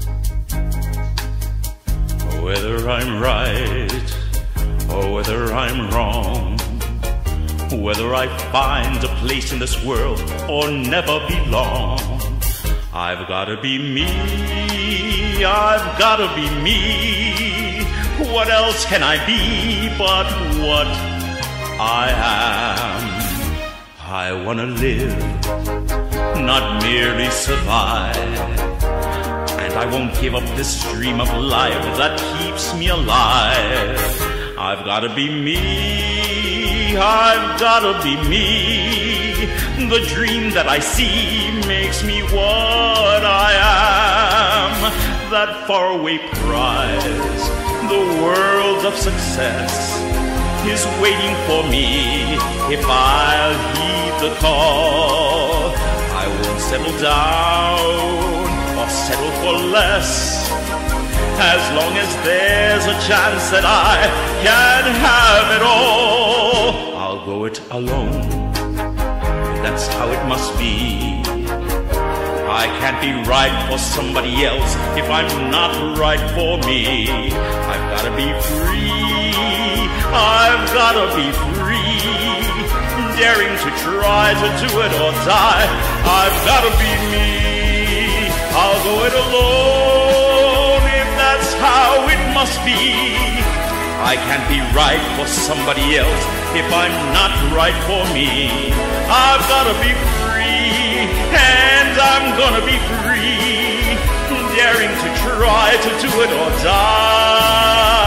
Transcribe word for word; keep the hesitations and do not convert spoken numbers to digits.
Whether I'm right or whether I'm wrong, whether I find a place in this world or never belong, I've gotta be me, I've gotta be me. What else can I be but what I am? I wanna live, not merely survive, and I won't give up this dream of life that keeps me alive. I've gotta be me, I've gotta be me. The dream that I see makes me what I am. That faraway prize, the world of success, is waiting for me if I'll heed the call. I won't settle down or settle for less, as long as there's a chance that I can have it all. I'll go it alone, that's how it must be. I can't be right for somebody else if I'm not right for me. I've gotta be free, I've gotta be free, daring to try to do it or die. I've gotta be me, I'll go it alone if that's how it must be. I can't be right for somebody else if I'm not right for me. I've gotta be free, and I'm gonna be free, daring to try to do it or die.